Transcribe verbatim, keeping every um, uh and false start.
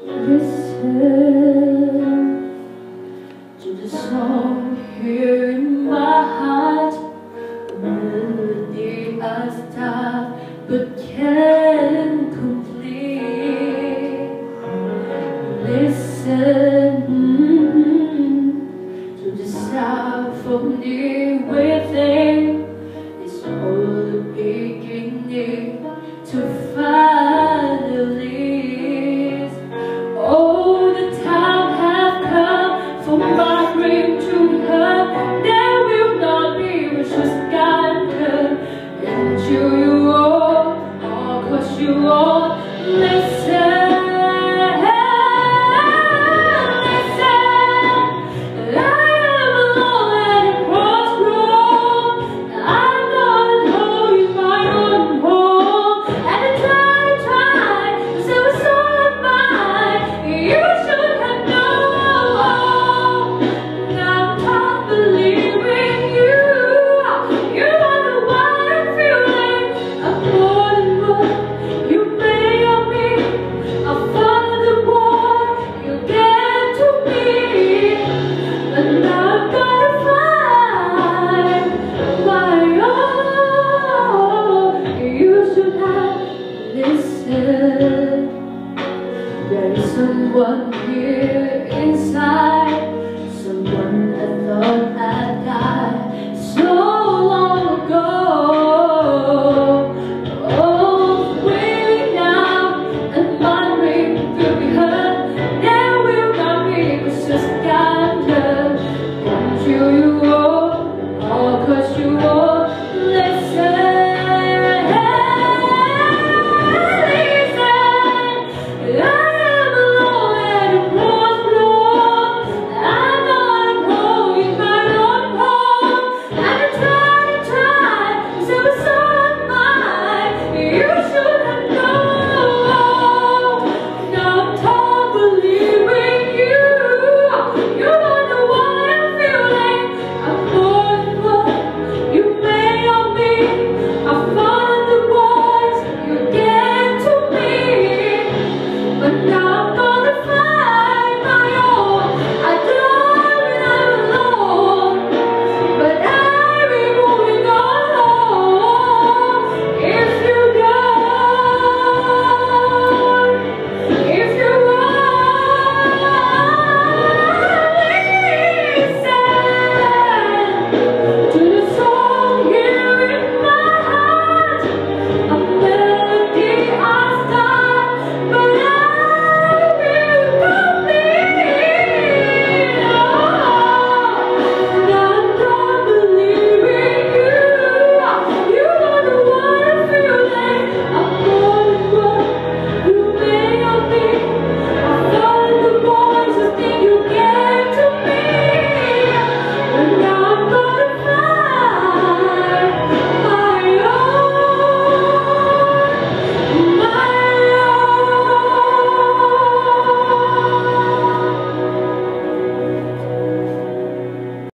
Listen to the song here in my heart. The melody I start but can't complete. Listen mm, to the sound from the within. It's all the beginning to finally. Oh, the time has come for my dream to come. There will not be which was guided. And you, you all, all, cause you all listen. Listen, there is someone here inside.